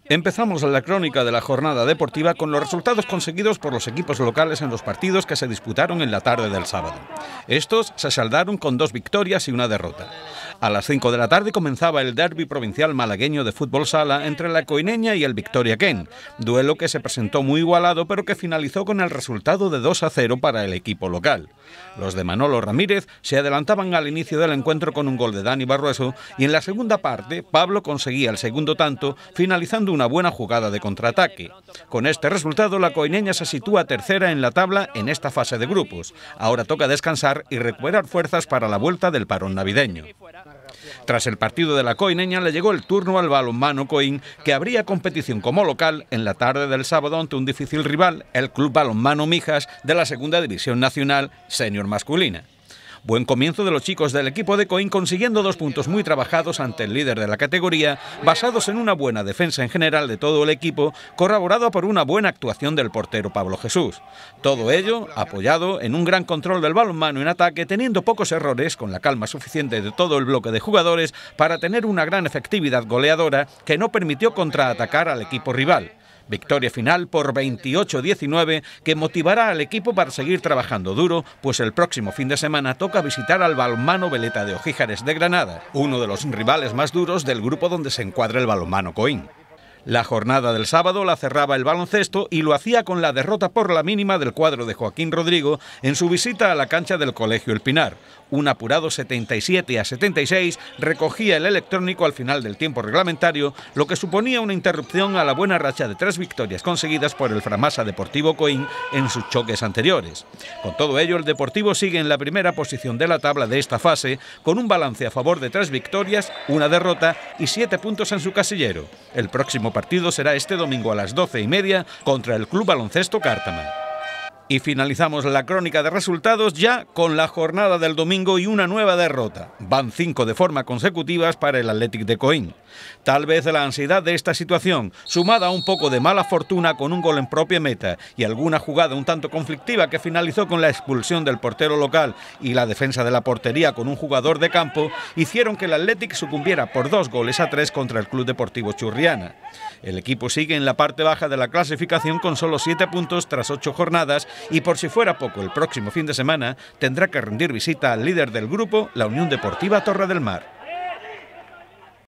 Empezamos la crónica de la jornada deportiva con los resultados conseguidos por los equipos locales en los partidos que se disputaron en la tarde del sábado. Estos se saldaron con 2 victorias y 1 derrota. A las 5 de la tarde comenzaba el derbi provincial malagueño de fútbol sala entre la Coineña y el Victoria Ken, duelo que se presentó muy igualado pero que finalizó con el resultado de 2-0 para el equipo local. Los de Manolo Ramírez se adelantaban al inicio del encuentro con un gol de Dani Barrueso y en la segunda parte Pablo conseguía el segundo tanto, finalizando una buena jugada de contraataque. Con este resultado la Coineña se sitúa tercera en la tabla en esta fase de grupos. Ahora toca descansar y recuperar fuerzas para la vuelta del parón navideño. Tras el partido de la Coineña le llegó el turno al Balonmano Coín, que abría competición como local en la tarde del sábado ante un difícil rival, el Club Balonmano Mijas de la Segunda División Nacional Senior Masculina. Buen comienzo de los chicos del equipo de Coín consiguiendo 2 puntos muy trabajados ante el líder de la categoría, basados en una buena defensa en general de todo el equipo, corroborado por una buena actuación del portero Pablo Jesús. Todo ello apoyado en un gran control del balonmano en ataque, teniendo pocos errores, con la calma suficiente de todo el bloque de jugadores para tener una gran efectividad goleadora que no permitió contraatacar al equipo rival. Victoria final por 28-19 que motivará al equipo para seguir trabajando duro, pues el próximo fin de semana toca visitar al Balonmano Veleta de Ojíjares de Granada, uno de los rivales más duros del grupo donde se encuadra el Balonmano Coín. La jornada del sábado la cerraba el baloncesto y lo hacía con la derrota por la mínima del cuadro de Joaquín Rodrigo en su visita a la cancha del Colegio El Pinar. Un apurado 77-76 recogía el electrónico al final del tiempo reglamentario, lo que suponía una interrupción a la buena racha de 3 victorias conseguidas por el Framasa Deportivo Coín en sus choques anteriores. Con todo ello, el Deportivo sigue en la primera posición de la tabla de esta fase, con un balance a favor de 3 victorias, 1 derrota y 7 puntos en su casillero. El próximo partido será este domingo a las 12:30 contra el Club Baloncesto Cártama. Y finalizamos la crónica de resultados ya con la jornada del domingo y una nueva derrota. Van 5 de forma consecutivas para el Athletic de Coín. Tal vez la ansiedad de esta situación, sumada a un poco de mala fortuna con un gol en propia meta y alguna jugada un tanto conflictiva que finalizó con la expulsión del portero local y la defensa de la portería con un jugador de campo, hicieron que el Athletic sucumbiera por 2-3 contra el Club Deportivo Churriana. El equipo sigue en la parte baja de la clasificación con solo 7 puntos tras 8 jornadas y por si fuera poco, el próximo fin de semana tendrá que rendir visita al líder del grupo, la Unión Deportiva Torre del Mar.